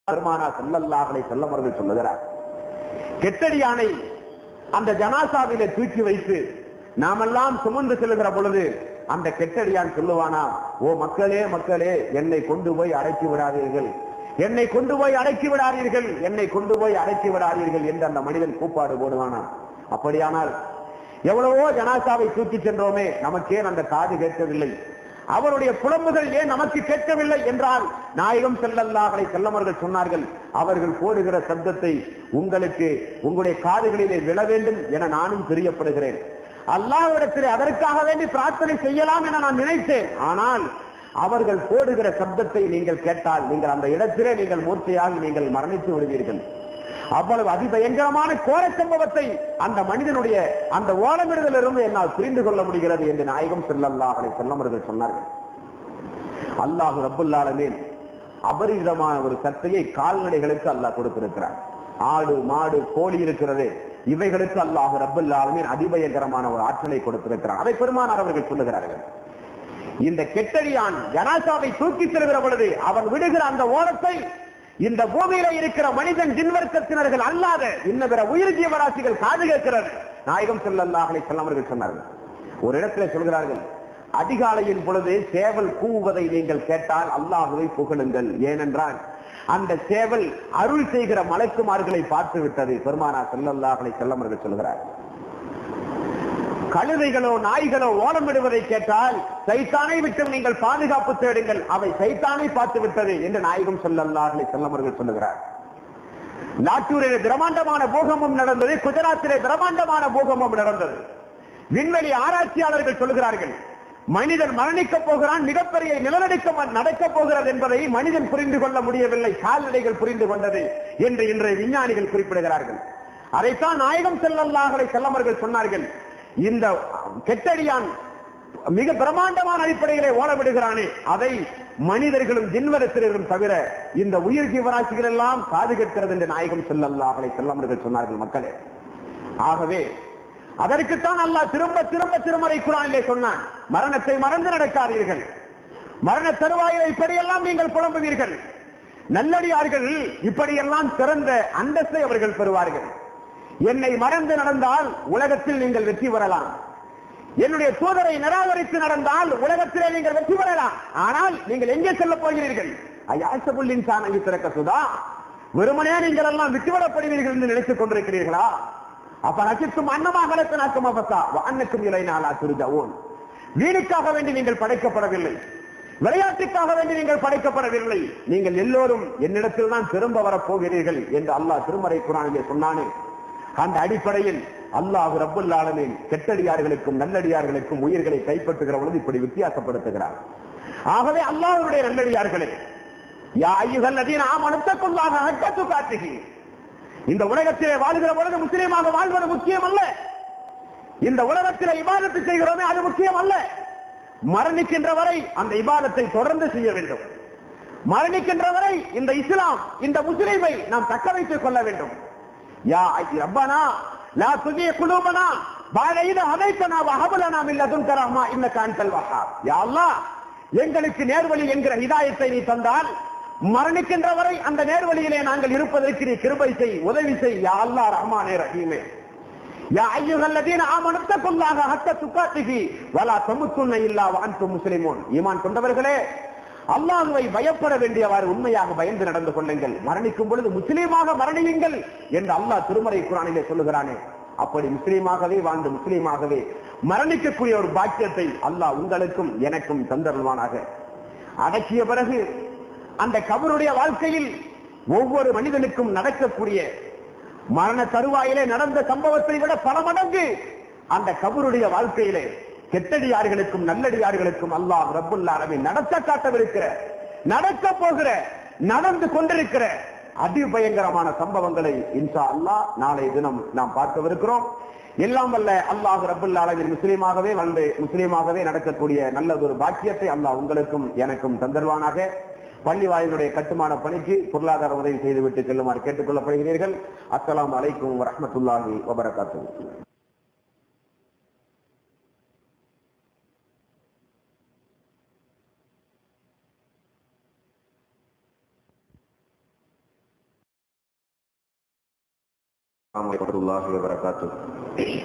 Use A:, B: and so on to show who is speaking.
A: பெருமானா ஸல்லல்லாஹு அலைஹி வஸல்லம் அவர்கள் சொல்லுகிறார், கெட்டடியானை அந்த ஜனாசாவிலே தூக்கி வைத்து நாமெல்லாம் சுமந்து செல்கிற பொழுது அந்த கெட்டடியான் சொல்லுவானா, ஓ மக்களே மக்களே, என்னை கொண்டு போய் அடக்கி விடாதீர்கள், என்னை கொண்டு போய் அடக்கி விடாதீர்கள், என்னை கொண்டு போய் அடக்கி விடாதீர்கள் என்று அந்த மனிதன் கூப்பாடு போடுவானா. அப்படியானால் எவ்வளவோ ஜனாசாவை தூக்கி சென்றோமே, நமக்கே அந்த காது கேட்கவில்லை, அவருடைய புலம்புகள் ஏன் நமக்கு கேட்கவில்லை என்றால் நாயகம் ஸல்லல்லாஹு அலைஹி வஸல்லம் அவர்கள் சொன்னார்கள், அவர்கள் போடுகிற சப்தத்தை உங்களுக்கு உங்களுடைய காதுகளிலே விழ வேண்டும் என நானும் பிரியப்படுகிறேன். அல்லாஹ்விடத்திலே அதற்காக வேண்டி பிரார்த்தனை செய்யலாம் என நான் நினைத்தேன். ஆனால் அவர்கள் போடுகிற சப்தத்தை நீங்கள் கேட்டால் நீங்கள் அந்த இடத்திலே நீங்கள் மூர்ச்சையாக நீங்கள் மரணித்து விடுவீர்கள். அவ்வளவு அதிபயங்கரமான கோர சம்பவத்தை அந்த மனிதனுடைய அந்த ஓலமிடுதலிருந்து என்னால் புரிந்து கொள்ள முடிகிறது என்று நாயகம் ஸல்லல்லாஹு அலைஹி வஸல்லம் அவர்கள் சொன்னார்கள். அல்லாஹ் ரப்பல் ஆலமீன் அபரிதமான ஒரு சக்தியை கால்நடைகளுக்கு அல்லாஹ் கொடுத்திருக்கிறார். ஆடு மாடு கோழி இருக்கிறது, இவைகளுக்கு அல்லாஹ் ரப்பல் ஆலமீன் அதிபயங்கரமான ஒரு ஆற்றலை கொடுத்திருக்கிறார். அதை பெருமானார் அவர்கள் சொல்லுகிறார்கள். இந்த கெட்டடியான் ஜனாசாவை தூக்கி செல்கிற பொழுது அவன் விடுகிற அந்த ஓரத்தை இந்த பூமியில இருக்கிற மனிதன் ஜின்வர்க்கத்தினர்கள் அல்லாத இன்ன பிற உயிர் ஜீவராசிகள் காது கேட்கிறது. நாயகம் ஸல்லல்லாஹு அலைஹி வஸல்லம் அவர்கள் சொன்னார்கள், ஒரு இடத்துல சொல்கிறார்கள், அதிகாலையின் பொழுது சேவல் கூவுவதை நீங்கள் கேட்டால் அல்லாஹ்வை புகழுங்கள், ஏனென்றால் அந்த சேவல் அருள் செய்கிற மலக்குமார்களை பார்த்து விட்டது. பெருமானார் ஸல்லல்லாஹு அலைஹி வஸல்லம் அவர்கள் சொல்கிறார், கழுதைகளோ நாய்களோ ஓலமிடுவதை கேட்டால் சைத்தானை விட்டு நீங்கள் பாதுகாப்பு தேடுங்கள், அவை சைத்தானை பார்த்து விட்டது என்று நாயகம் ஸல்லல்லாஹு அலைஹி வஸல்லம் அவர்கள் சொல்லுகிறார். நாட்டூரிலே பிரம்மாண்டமான பூகம்பம் நடந்தது, குஜராத்திலே பிரம்மாண்டமான பூகம்பம் நடந்தது. விண்வெளி ஆராய்ச்சியாளர்கள் சொல்லுகிறார்கள், மனிதன் மரணிக்கப் போகிறான், மிகப்பெரிய நிலநடுக்கம் நடக்கப் போகிறது என்பதை மனிதன் புரிந்து கொள்ள முடியவில்லை, கால்நடைகள் புரிந்து கொண்டது என்று இன்றைய விஞ்ஞானிகள் குறிப்பிடுகிறார்கள். அதைத்தான் நாயகம் ஸல்லல்லாஹு அலைஹி வஸல்லம் அவர்கள் சொன்னார்கள், இந்த கெட்டடியான் மிக பிரம்மாண்டமான அடிப்படையிலே ஓலமிடுகிறானே, அதை மனிதர்களும் ஜின்வரத்தினரும் தவிர இந்த உயிர் ஜீவராசிகள் எல்லாம் காது கேட்கிறது என்று நாயகம் ஸல்லல்லாஹு அலைஹி வஸல்லம் அவர்கள் சொன்னார்கள். மக்களே, ஆகவே அதற்குத்தான் அல்லாஹ் திரும்ப திரும்ப திருமறை குர்ஆனிலே சொன்னான், மரணத்தை மறந்து நடக்காதீர்கள், மரண தருவாயை இப்படியெல்லாம் நீங்கள் புலம்புவீர்கள், நல்லடியார்கள் இப்படியெல்லாம் சிறந்த அந்தஸ்தை அவர்கள் பெறுவார்கள். என்னை மறந்து நடந்தால் உலகத்தில் நீங்கள் வெற்றி பெறலாம், என்னுடைய தூதரை நிராகரித்து நடந்தால் உலகத்திலே நீங்கள் வெற்றி பெறலாம், ஆனால் நீங்கள் எங்கே செல்ல போகிறீர்கள்? ஐயாசபுல்லின் சாணி திறக்க சுதா, வெறுமனே நீங்கள் எல்லாம் விட்டுவிடப்படுவீர்கள் என்று நினைத்துக் கொண்டிருக்கிறீர்களா? அப்ப நச்சித்தும் அன்னமாக நாக்கும் அவசா அன்னுக்கும் இலை நாளா துரிஜவோன். வீணுக்காக வேண்டி நீங்கள் படைக்கப்படவில்லை, விளையாட்டுக்காக வேண்டி நீங்கள் படைக்கப்படவில்லை, நீங்கள் எல்லோரும் என்னிடத்தில் தான் திரும்ப வரப்போகிறீர்கள் என்று அல்லாஹ் திருமறை குர்ஆனிலே சொன்னானே. அந்த அடிப்படையில் அல்லாஹ் ரப்பல் ஆலமீன் கெட்டடியார்களுக்கும் நல்லடியார்களுக்கும் உயிர்களை கைப்பற்றுகிற பொழுது இப்படி வித்தியாசப்படுத்துகிறார். ஆகவே அல்லாஹ்வுடைய நல்லடியார்களே, யா அய்யுஹல்லதீன ஆமனு தக்குல்லாஹ ஹக்க துகாத்திஹி, இந்த உலகத்திலே வாழ்கிற பொழுது முஸ்லீமாக வாழ்வது முக்கியம் அல்ல, இந்த உலகத்திலே இபாதத்து செய்கிறோமே அது முக்கியம் அல்ல, மரணிக்கின்ற வரை அந்த இபாதத்தை தொடர்ந்து செய்ய வேண்டும், மரணிக்கின்ற வரை இந்த இஸ்லாம் இந்த முஸ்லீமை நாம் தக்க வைத்துக் கொள்ள வேண்டும். யா ரப்பனா லா துஸி குலூபனா பஅத இத ஹதைதனா வஹப் லனா மின் லதுன்க ரஹ்மா இன்னக அன்தல் வஹ்ஹாப். யா அல்லாஹ், எங்களுக்கு நேர்வழி என்கிற ஹிதாயத்தை நீ தந்தால் மரணிக்கின்ற வரை அந்த நேர்வழியிலே நாங்கள் இருப்பதற்கு நீ கிருபை செய், உதவி செய். யா அல்லாஹ் ரஹ்மானே ரஹீமே. யா அய்யுஹல்லதீன ஆமனு தக்குல்லாஹ ஹக்க துகாத்திஹி வலா தமுத்துன்ன இல்லா வஅன்தும் முஸ்லிமூன். ஈமான் கொண்டவர்களே, அல்லாஹ்வை பயப்பட வேண்டியவாறு உண்மையாக பயந்து நடந்து கொள்ளுங்கள், மரணிக்கும் பொழுது முஸ்லீமாக மரணியுங்கள் என்று அல்லாஹ் திருமறை குர்ஆனிலே சொல்லுகிறானே. அப்படி முஸ்லீமாகவே வாழ்ந்து முஸ்லீமாகவே மரணிக்கக்கூடிய ஒரு பாக்கியத்தை அல்லாஹ் உங்களுக்கும் எனக்கும் தந்தருள்வானாக. அடக்கிய பிறகு அந்த கபருடைய வாழ்க்கையில் ஒவ்வொரு மனிதனுக்கும் நடக்கக்கூடிய மரண தருவாயிலே நடந்த சம்பவத்தை விட பல மடங்கு அந்த கபருடைய வாழ்க்கையிலே கெட்டடியார்களுக்கும் நல்லடியார்களுக்கும் அல்லாஹ் ரப்பல் ஆலமீன் நடத்த காட்டவிருக்கிற, நடக்க போகிற, நடந்து கொண்டிருக்கிற அதிபயங்கரமான சம்பவங்களை இன்ஷா அல்லாஹ் நாளை தினம் நாம் பார்க்கவிருக்கிறோம். எல்லாம் வல்ல அல்லாஹ் ரப்பல் ஆலமீன் முஸ்லீமாகவே வந்து முஸ்லீமாகவே நடக்கக்கூடிய நல்லதொரு பாக்கியத்தை அல்லாஹ் உங்களுக்கும் எனக்கும் தந்தருவானாக. பள்ளி வாயிலுடைய கட்டுமான பணிக்கு பொருளாதார உதவி செய்துவிட்டு செல்லுமாறு கேட்டுக் கொள்ளப்படுகிறீர்கள். அஸ்ஸலாமு அலைக்கும் வரஹ்மத்துல்லாஹி வபரகாத்துஹு. வரஹ்மத்துல்லாஹி வபரகாத்துஹு.